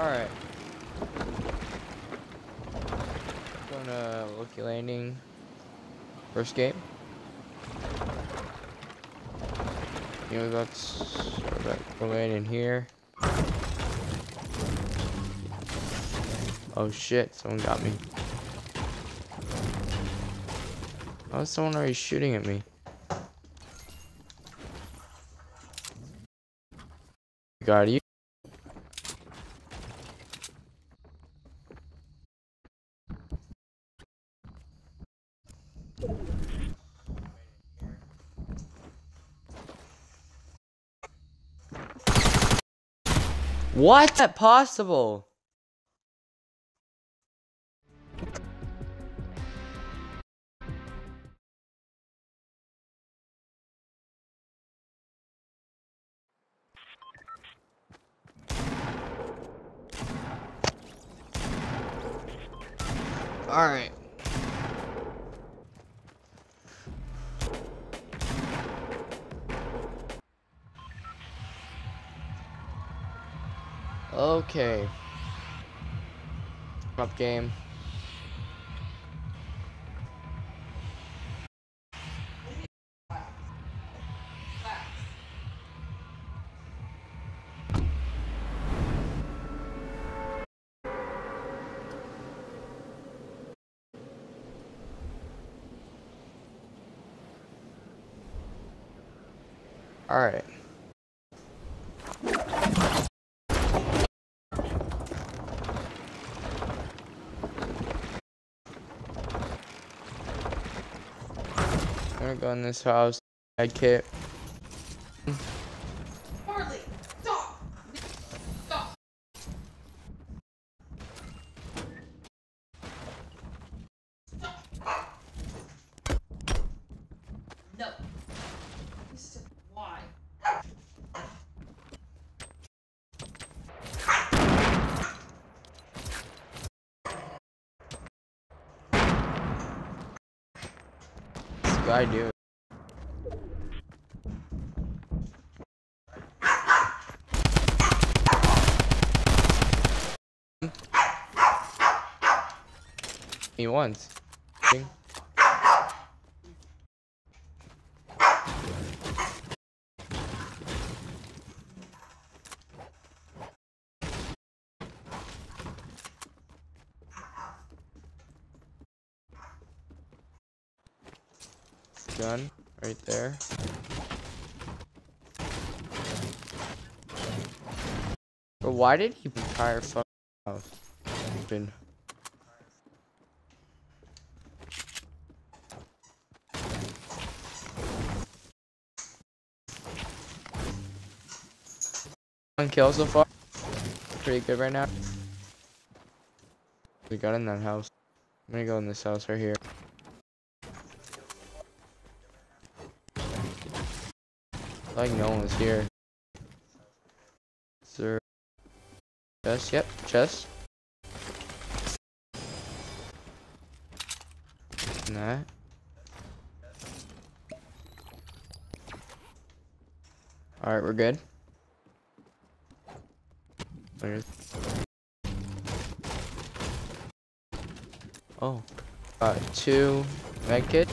Alright. Going to Loki Landing. First game. You know, let's go in here. Oh shit, someone got me. Oh, someone already shooting at me. Got you. What's that possible? Alright. Okay. Up game. Alright. I'm gonna go in this house. Med kit. Marley, stop! Stop! Stop! No. Why? What's this guy doing? He wants. Gun right there. But why did he entire fucking house open? One kill so far. Pretty good right now. We got in that house. I'm gonna go in this house right here. Like no one was here. Sir. Chest, yep, chest. And that. Alright, we're good. Oh, got 2 medkit.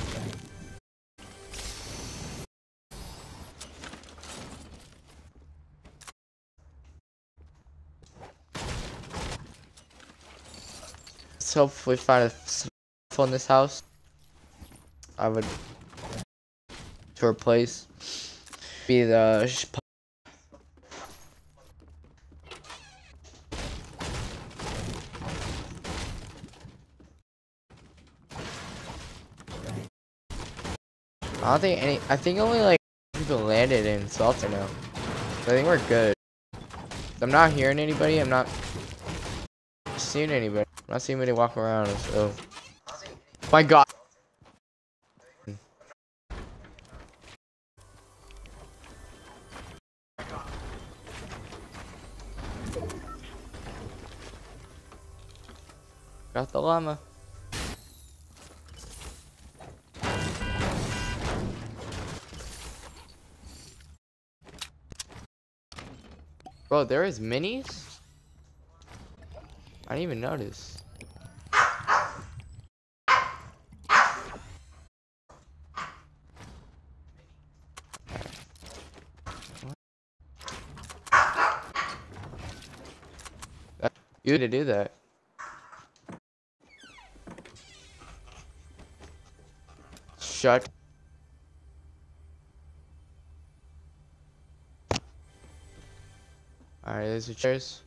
Let's hopefully find a phone in this house. I would to replace be the I don't think any. I think only like people landed in Salter now. So I think we're good. I'm not hearing anybody. I'm not seeing anybody. I'm not seeing anybody walk around. So, my God. Got the llama. Bro, there is minis? I didn't even notice. You had to do that. Shut. Alright, there's the chairs.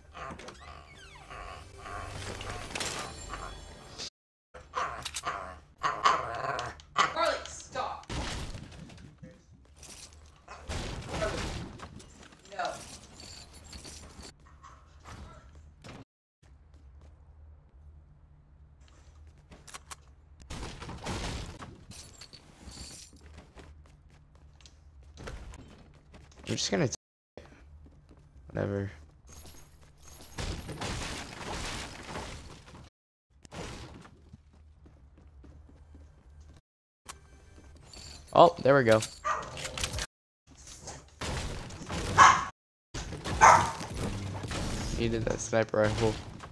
Carly, stop. Carly, no. I'm just gonna whatever. Oh, there we go. Needed that sniper rifle.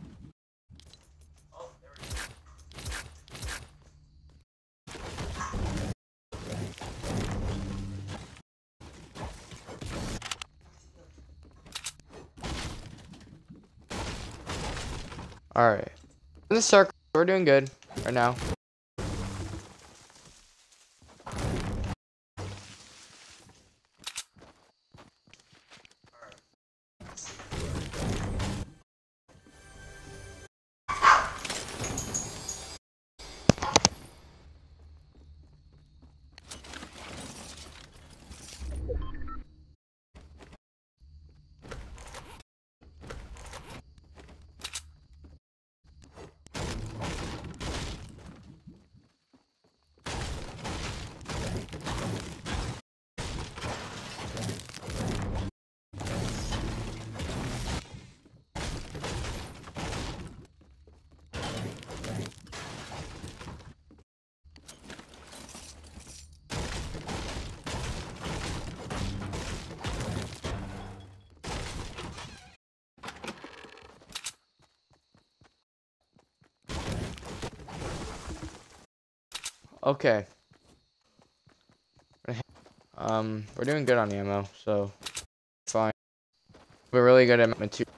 Alright. In the circle, we're doing good right now. Okay. We're doing good on ammo, so fine. We're really good at material.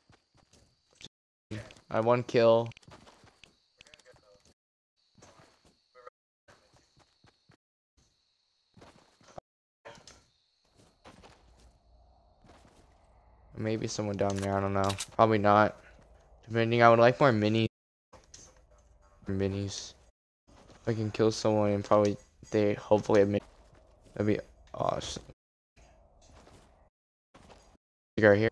I had 1 kill. Maybe someone down there, I don't know. Probably not. Depending, I would like more minis. If I can kill someone and probably they hopefully admit, that'd be awesome. You right here.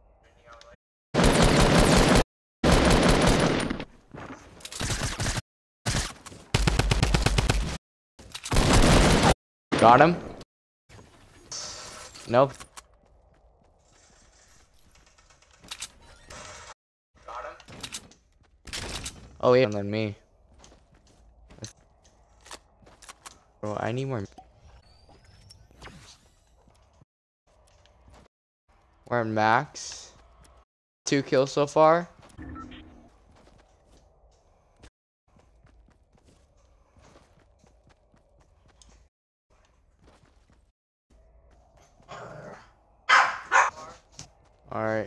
Got him? Nope. Got him? Oh yeah, than me. Bro, I need more. We're at max. 2 kills so far. Alright.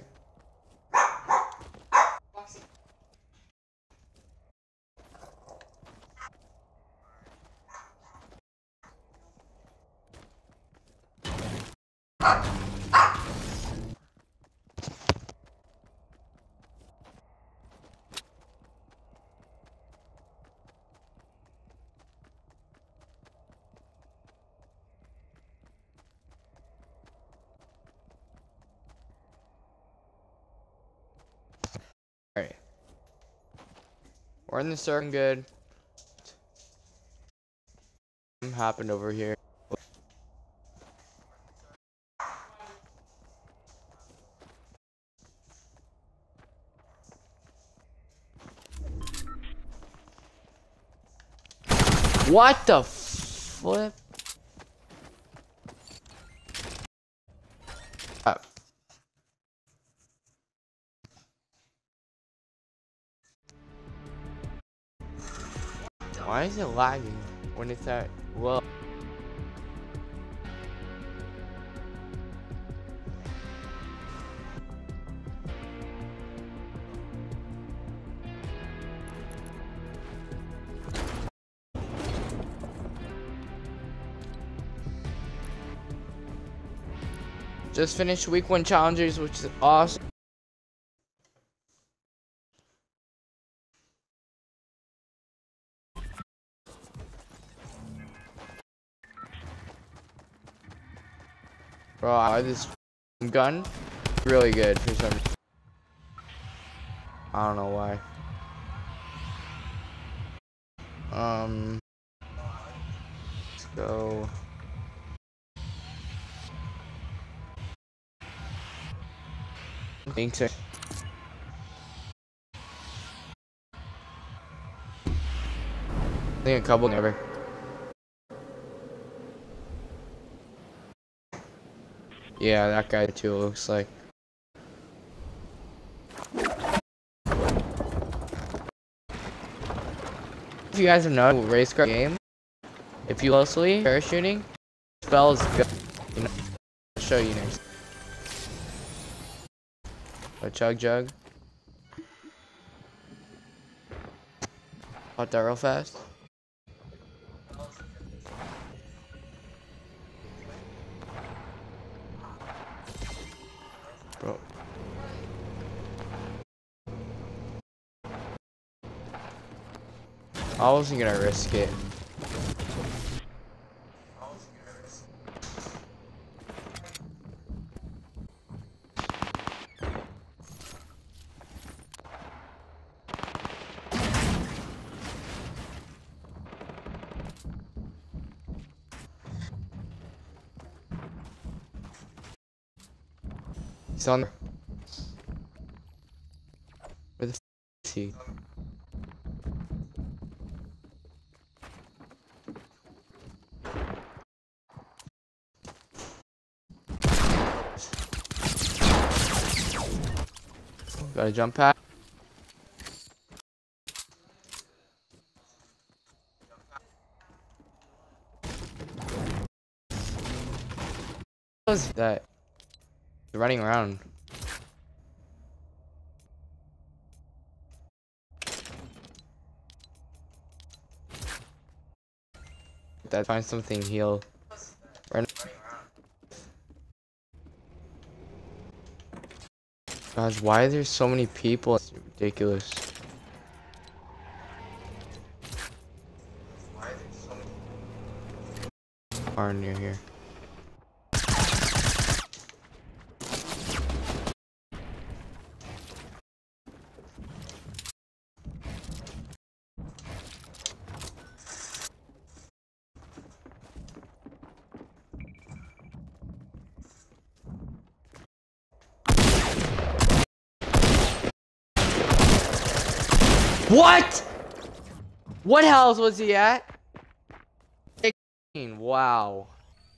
Alright. We're in the circle good. Something happened over here. What the flip? Why is it lagging when it's at low? Just finished week 1 challenges, which is awesome. Bro, I this gun really good for some. I don't know why. Let's go. Thanks. I think a couple never. Yeah, that guy too looks like. If you guys have known race car game, if you closely parachuting, spells good. You know, I'll show you next. A chug jug. Hot that real fast. Bro. I wasn't gonna risk it. He's on. Where the f is he? Gotta jump pad. What was that? They're running around. That find something heal. Guys, why are there so many people? It's ridiculous. Are near here. What? What house was he at? 16. Wow.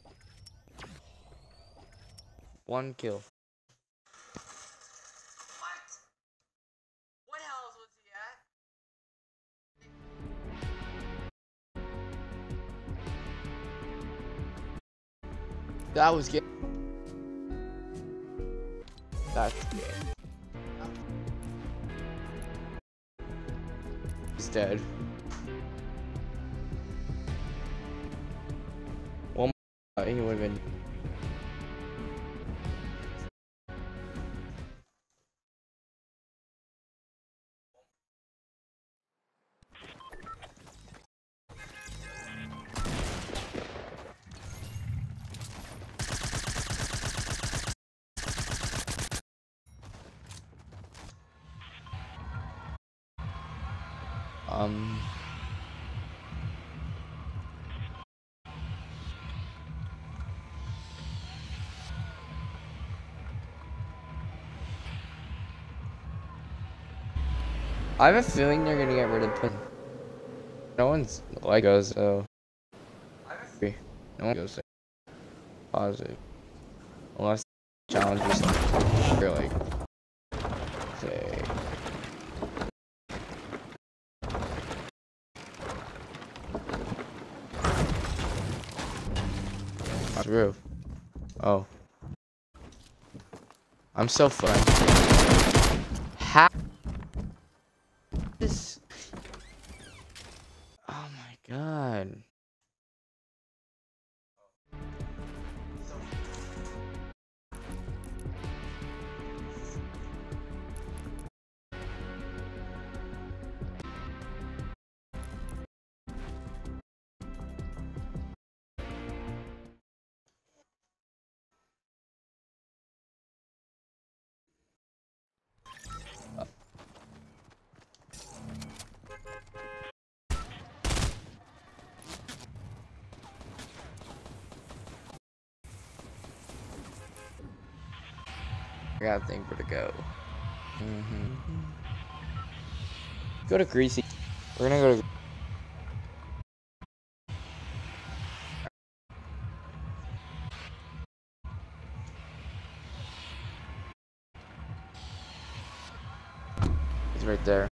1 kill. What? What house was he at? That was good. That's good. He's dead. One more, he would have been. I have a feeling they're gonna get rid of Pin. No one's Legos, so no one goes there. Positive. Unless challenges are like say the roof. Oh. I'm so fun. How this? Oh my god. I gotta think where to go. Go to Greasy. We're gonna go to. He's right there.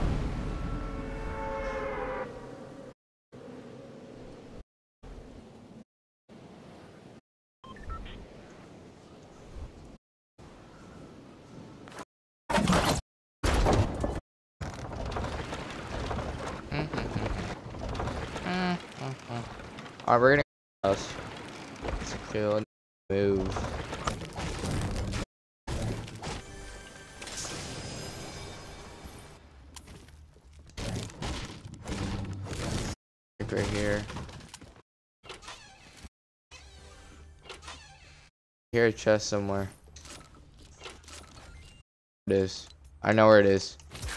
Alright, we're gonna us. Let's kill and move. Right here. Here a chest somewhere. It is. I know where it is.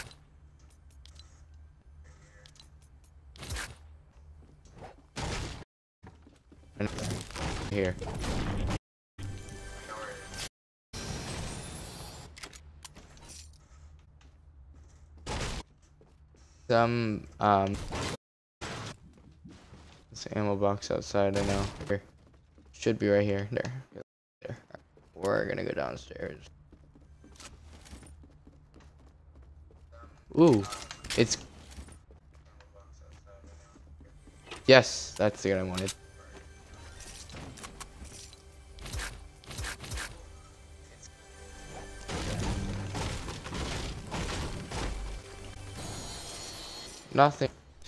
Here. Some this ammo box outside. I know. Here. Should be right here. There. We're gonna go downstairs. Ooh, it's. Yes, that's the gun I wanted. Nothing.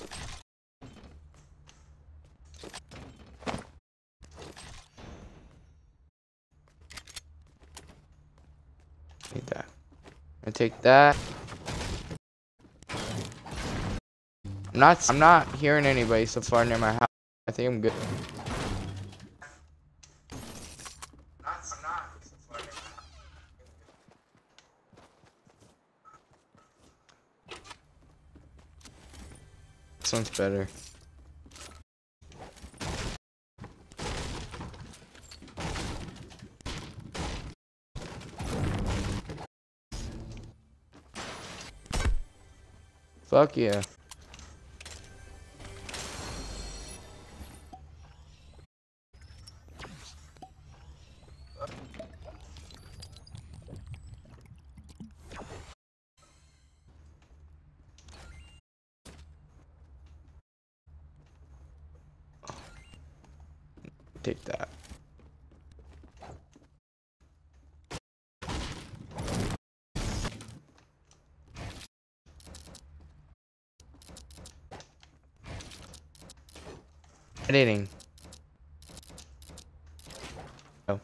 Need that. I take that. I'm not hearing anybody so far near my house. I think I'm good. This one's better. Fuck yeah. Take that. Editing. Oh.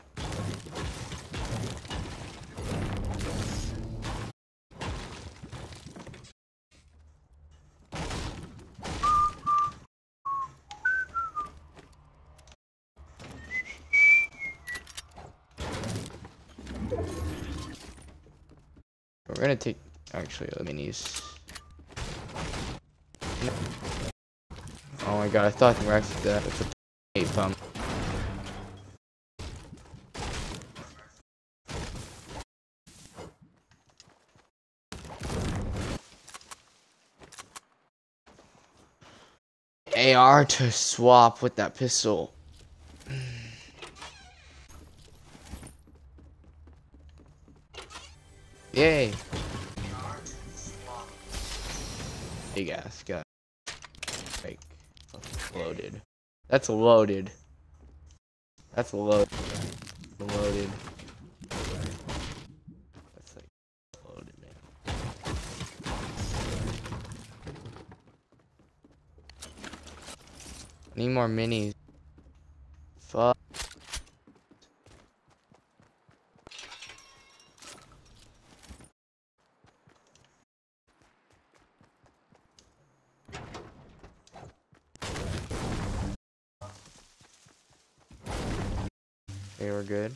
We're gonna take actually the minis. Oh my god, I thought the Rex did that with the 8 pump. AR to swap with that pistol. Yay. Big ass gun. Like, loaded. That's loaded. That's loaded. Loaded. That's like loaded, man. Need more minis. Fuck. They were good.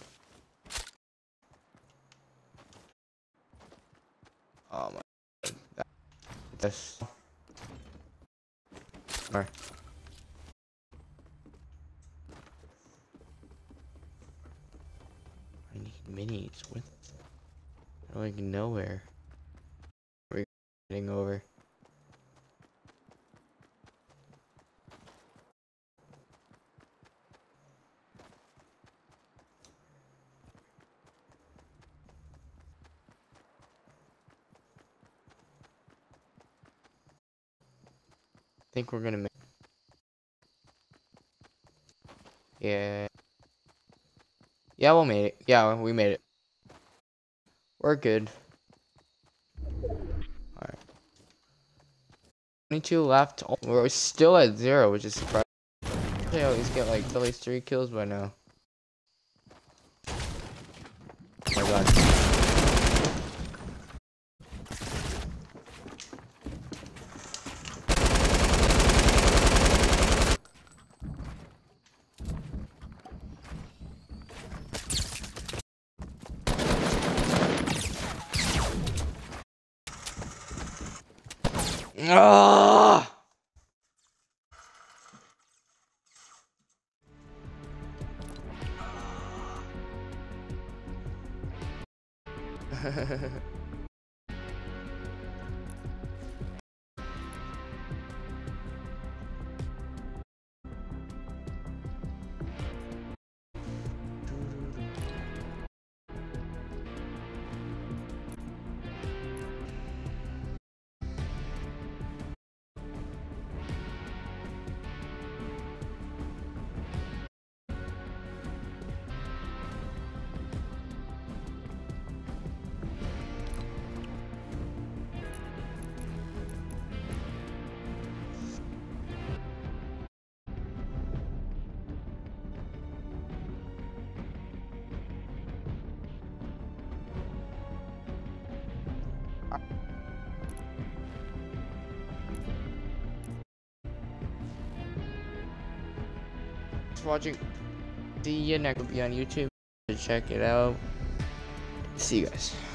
Oh my god. That's more. I need minis with like nowhere. We're getting over. I think we're gonna make. Yeah. Yeah, we made it. Yeah, we made it. We're good. Alright. 22 left. Oh, we're still at 0, which is surprising. I always get like at least 3 kills by now. Oh my god. Ah! Watching. See you next. Will be on YouTube. Check it out. See you guys.